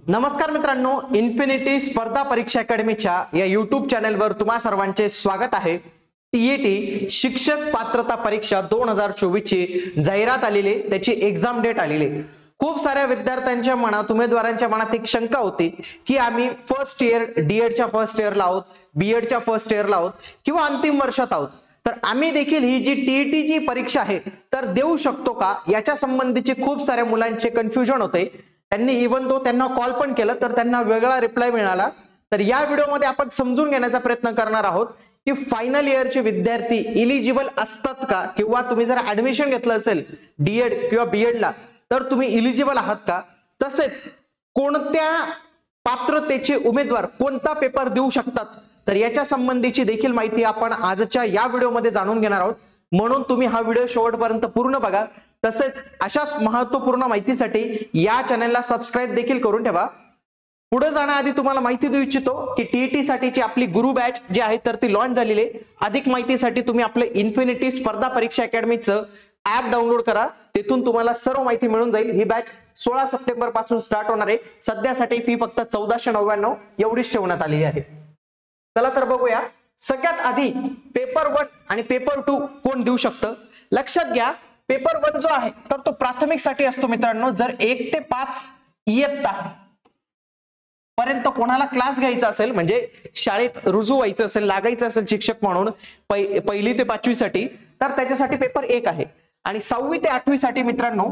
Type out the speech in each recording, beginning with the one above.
नमस्कार मित्रांनो, इन्फिनिटी स्पर्धा परीक्षा अकॅडमीच्या या YouTube चॅनलवर तुम्हा सर्वांचे स्वागत आहे। टीईटी शिक्षक पात्रता परीक्षा 2024 ची जाहिरात आलेली, त्याची एग्जाम डेट आलेली। खूप साऱ्या विद्यार्थ्यांच्या मनात, उमेदवारांच्या मनात एक शंका होती की आम्ही फर्स्ट इयर डीएडच्या फर्स्ट इयरला आहोत, बीएडच्या फर्स्ट इयरला आहोत किंवा अंतिम वर्षात आहोत, तर आम्ही देखील ही जी टीईटी जी परीक्षा आहे तर देऊ शकतो का, याच्या संबंधीचे खूप साऱ्या मुलांचे कन्फ्युजन होते। त्यांनी इवन तो त्यांना कॉल पण केला तर त्यांना वेगळा रिप्लाय मिळाला। तर या व्हिडिओमध्ये आपण समजून घेण्याचा प्रयत्न करणार आहोत की फायनल इयरचे विद्यार्थी इलिजिबल असतात का, किंवा तुम्ही जर ऍडमिशन घेतलं असेल डीएड किंवा बीएडला तर तुम्ही इलिजिबल आहात का, तसेच कोणत्या पात्रतेचे उमेदवार कोणता पेपर देऊ शकतात, तर याच्या संबंधीची देखील माहिती आपण आजच्या या व्हिडिओमध्ये जाणून घेणार आहोत। म्हणून तुम्ही हा व्हिडिओ शेवटपर्यंत पूर्ण बघा। तसेच अशाच महत्त्वपूर्ण माहितीसाठी या चॅनलला सबस्क्राइब देखील करून ठेवा। पुढे जाण्याआधी तुम्हाला माहिती देऊ इच्छितो की टीईटी साठीची आपली गुरु बॅच जी आहे तर ती लॉन्च झालेली आहे। अधिक माहितीसाठी तुम्ही आपले इन्फिनिटी स्पर्धा परीक्षा अकॅडमीचं ऍप डाउनलोड करा, तिथून तुम्हाला सर्व माहिती मिळून जाईल। ही बॅच 16 सप्टेंबर पासून स्टार्ट होणार आहे। सध्यासाठी फी फक्त 1499 एवढीच ठेवण्यात आली आहे। चला तर बघूया। सगळ्यात आधी पेपर 1 आणि पेपर 2 कोण देऊ शकतं। लक्षात घ्या, पेपर 1 जो आहे तर तो प्राथमिक साठी असतो मित्रांनो। जर 1 ते 5 इयत्ता पर्यंत कोणाला क्लास घ्यायचा असेल, म्हणजे शाळेत रुजू व्हायचं असेल, लागायचं असेल शिक्षक म्हणून पहिली ते 5वी साठी, तर त्याच्यासाठी पेपर 1 आहे। आणि 6वी ते 8वी साठी मित्रांनो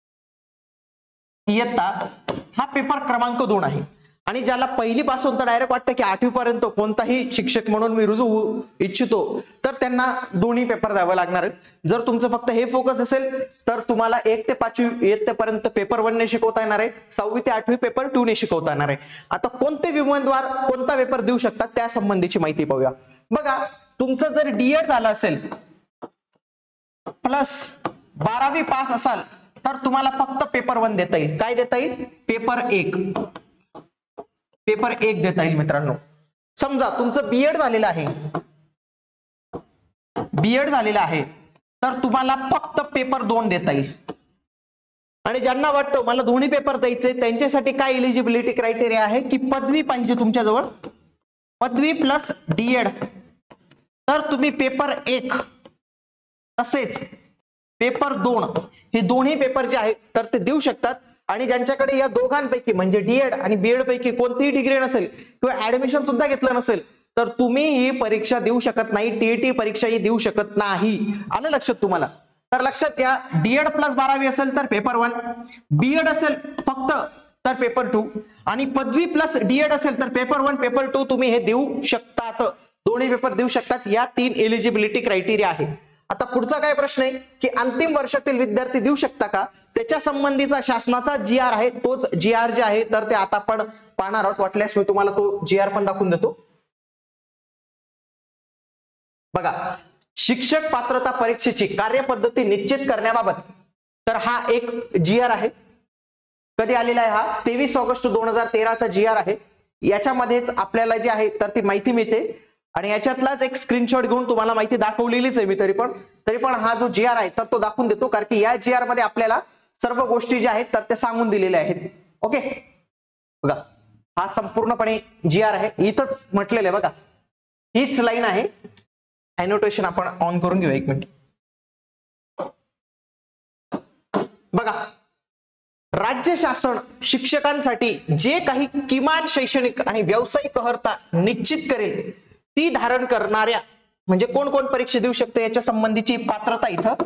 इयत्ता हा पेपर क्रमांक 2 आहे। आणि ज्याला पहिली पासून तर डायरेक्ट वाटतं की 8वी पर्यंत कोणताही शिक्षक म्हणून मी रुजू होऊ इच्छितो, तर त्यांना दोन्ही पेपर द्यावे लागणार आहेत। जर तुमचं फक्त हे फोकस असेल तर तुम्हाला 1 ते 5वी इयत्तेपर्यंत पेपर 1 ने शिकवता येणार आहे, 6वी ते 8वी पेपर 2 ने शिकवता येणार आहे। आता कोणते उमेदवार कोणता पेपर देऊ शकतात त्या संबंधीची माहिती पाहूया। बघा, तुमचं जर डीएड झालं असेल प्लस 12वी पास असाल तर तुम्हाला फक्त पेपर 1 देता येईल। काय देता येईल? पेपर 1 देता येईल मित्रांनो। समजा तुमचं बीएड झालेलं आहे तर तुम्हाला फक्त पेपर 2 देता येईल। आणि ज्यांना वाटतं मला दोन्ही पेपर द्यायचे, त्यांच्यासाठी काय एलिजिबिलिटी क्रायटेरिया आहे की पदवी पाहिजे तुमच्याजवळ, पदवी प्लस डीएड, तर तुम्ही पेपर 1 तसेच पेपर 2 हे दोन्ही पेपर जे आहेत तर ते देऊ शकतात। आणि ज्यांच्याकडे या दोघांपैकी म्हणजे डीएड आणि बीएड पैकी कोणतीही डिग्री नसेल किंवा ऍडमिशन सुद्धा घेतलं नसेल तर तुम्ही ही परीक्षा देऊ शकत नाही, टीईटी परीक्षा ही देऊ शकत नाही। आलं लक्षात तुम्हाला? तर लक्षात घ्या, डीएड प्लस 12वी असेल तर पेपर 1, बीएड असेल फक्त तर पेपर 2, आणि पदवी प्लस डीएड असेल तर पेपर 1 पेपर 2 तुम्ही हे देऊ शकतात, दोन्ही पेपर देऊ शकतात। या 3 एलिजिबिलिटी क्रायटेरिया आहे। आता पुढचा काय प्रश्न आहे की अंतिम वर्षातील विद्यार्थी देऊ शकता का, त्याच्या संबंधीचा शासनाचा जीआर आहे, तोच जीआर जे आहे तर ते आता आपण पाहणार आहोत। वाटल्यास मी तुम्हाला तो जीआर पण दाखवून देतो। बघा, शिक्षक पात्रता परीक्षेची कार्यपद्धती निश्चित करण्याबाबत तर हा एक जीआर आहे। कधी आलेला आहे हा? 23 ऑगस्ट 2013 चा जीआर आहे। याच्यामध्येच आपल्याला जे आहे तर ती माहिती मिळते आणि याच्यातलाच एक स्क्रीनशॉट घेऊन तुम्हाला माहिती दाखवलेलीच आहे मी, तरी पण हा जो जीआर आहे तर तो दाखवून देतो, कारण की या जीआर मध्ये आपल्याला सर्व गोष्टी ज्या आहेत तर त्या सांगून दिलेल्या आहेत। ओके, बघा हा संपूर्णपणे जीआर आहे, इथंच म्हटलेलं आहे बघा, हीच लाईन आहे। एनोटेशन आपण ऑन करून घेऊ, 1 मिनिट। बघा, राज्य शासन शिक्षकांसाठी जे काही किमान शैक्षणिक आणि व्यावसायिक अर्हता निश्चित करेल ती धारण करणाऱ्या, म्हणजे कोण कोण परीक्षा देऊ शकते याच्या संबंधीची पात्रता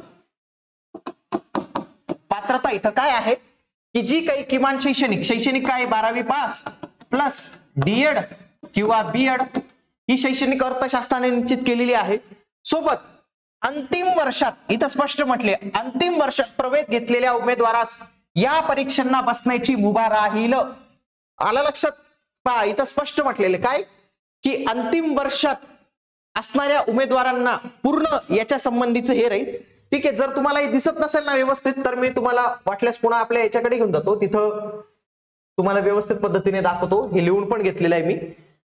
इथं काय आहे की जी काही किमान शैक्षणिक काय 12वी पास प्लस डीएड किंवा बीएड ही शैक्षणिक अर्थशास्त्राने निश्चित केलेली आहे। सोबत अंतिम वर्षात, इथं स्पष्ट म्हटले, अंतिम वर्षात प्रवेश घेतलेल्या उमेदवारास या परीक्षांना बसण्याची मुभा राहील। आलं लक्षात? पहा, इथं स्पष्ट म्हटलेले काय की अंतिम वर्षात असणाऱ्या उमेदवारांना पूर्ण याच्या संबंधीचं हे राहील। ठीक आहे, जर तुम्हाला हे दिसत नसेल ना व्यवस्थित तर मी तुम्हाला वाटल्यास पुन्हा आपल्या याच्याकडे घेऊन जातो, तिथं तुम्हाला व्यवस्थित पद्धतीने दाखवतो। हे लिहून पण घेतलेलं आहे मी।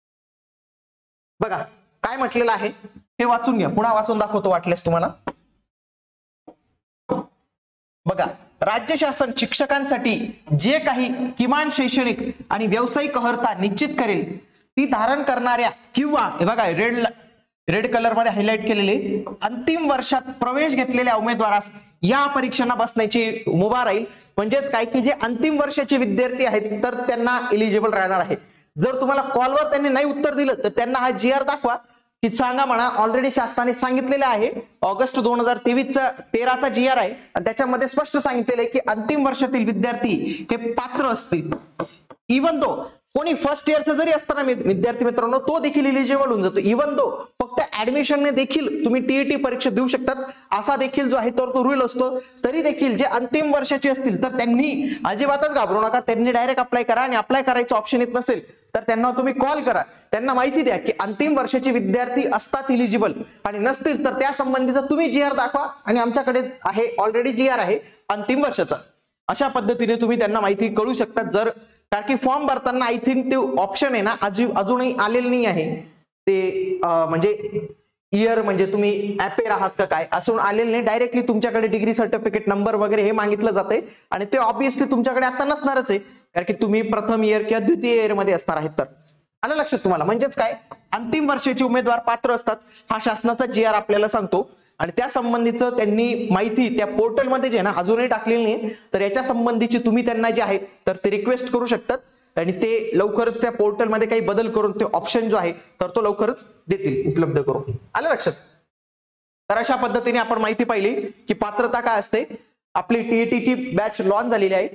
बघा काय म्हटलेलं आहे हे वाचून घ्या, पुन्हा वाचून दाखवतो वाटल्यास तुम्हाला। बघा, राज्य शासन शिक्षकांसाठी जे काही किमान शैक्षणिक आणि व्यावसायिक अर्हता निश्चित करेल ती धारण करणाऱ्या किंवा हे बघा रेड कलर मध्ये हायलाइट केलेले अंतिम वर्षात प्रवेश घेतलेल्या उमेदवारास या परीक्षांना बसण्याची मुभा राहील. म्हणजेच काय की जे अंतिम वर्षाचे विद्यार्थी आहेत तर त्यांना एलिजिबल राहणार आहे. जर तुम्हाला कॉलवर त्यांनी नाही उत्तर दिलं तर त्यांना हा GR दाखवा की सांगा म्हणा ऑलरेडी शासनाने सांगितलेले आहे. ऑगस्ट 2013चा GR आहे आणि त्याच्यामध्ये स्पष्ट सांगितलेलं आहे की अंतिम वर्षातील विद्यार्थी हे पात्र असतील. इवन दो कोणी फर्स्ट इयरचा जरी असताना विद्यार्थी मित्रांनो तो देखील एलिजिबल होऊन जातो. इवन दो फक्त ऍडमिशनने देखील तुम्ही TET परीक्षा देऊ शकतात असा देखील जो आहे तो रूल असतो. तरी देखील जे अंतिम वर्षाचे असतील तर त्यांनी अजिबातच घाबरू नका. त्यांनी डायरेक्ट अप्लाय करा आणि अप्लाय करायचं ऑप्शन येत नसेल तर त्यांना तुम्ही कॉल करा. त्यांना माहिती द्या की अंतिम वर्षाचे विद्यार्थी असतात एलिजिबल आणि नसतील तर त्या संबंधीचा तुम्ही GR दाखवा आणि आमच्याकडे आहे ऑलरेडी GR आहे अंतिम वर्षाचा. अशा पद्धतीने तुम्ही त्यांना माहिती कळू शकतात. जर कारण की फॉर्म भरताना आय थिंक ते ऑप्शन आहे ना अजूनही आलेलं नाही आहे ते म्हणजे इयर म्हणजे तुम्ही ऍपेर आहात का काय असून आलेलं नाही. डायरेक्टली तुमच्याकडे डिग्री सर्टिफिकेट नंबर वगैरे हे मागितलं जाते आणि ते ऑब्विसली तुमच्याकडे आता नसणारच आहे कारण की तुम्ही प्रथम इयर किंवा द्वितीय इयर मध्ये असणार आहेत. तर आलं लक्षात तुम्हाला. म्हणजेच काय अंतिम वर्षाचे उमेदवार पात्र असतात हा शासनाचा GR आपल्याला सांगतो आणि त्या संबंधीचं त्यांनी माहिती त्या पोर्टलमध्ये जे आहे ना अजूनही टाकलेली नाही. तर याच्या संबंधीची तुम्ही त्यांना जे आहे तर ते रिक्वेस्ट करू शकतात आणि ते लवकरच त्या पोर्टलमध्ये काही बदल करून ते ऑप्शन जो आहे तर तो लवकरच देतील उपलब्ध करून. आलं लक्षात. तर अशा पद्धतीने आपण माहिती पाहिली की पात्रता काय असते. आपली TETची बॅच लॉन्च झालेली आहे.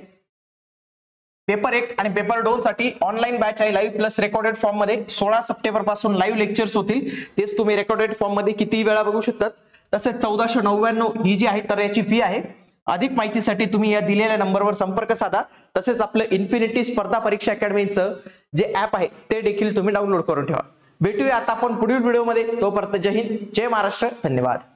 पेपर 1 आणि पेपर 2 साठी ऑनलाईन बॅच आहे लाईव्ह प्लस रेकॉर्डेड फॉर्म मध्ये. 16 सप्टेंबर पासून लाईव्ह लेक्चर्स होतील. तेच तुम्ही रेकॉर्डेड फॉर्म मध्ये किती वेळा बघू शकतात. तसेच 1499 ही जी आहे तर याची फी आहे. अधिक माहितीसाठी तुम्ही या दिलेल्या नंबरवर संपर्क साधा. तसेच आपलं इन्फिनिटी स्पर्धा परीक्षा अकॅडमीचं जे ऍप आहे ते देखील तुम्ही डाउनलोड करून ठेवा. भेटूया आता आपण पुढील व्हिडिओमध्ये. तोपर्यंत जय हिंद, जय महाराष्ट्र, धन्यवाद.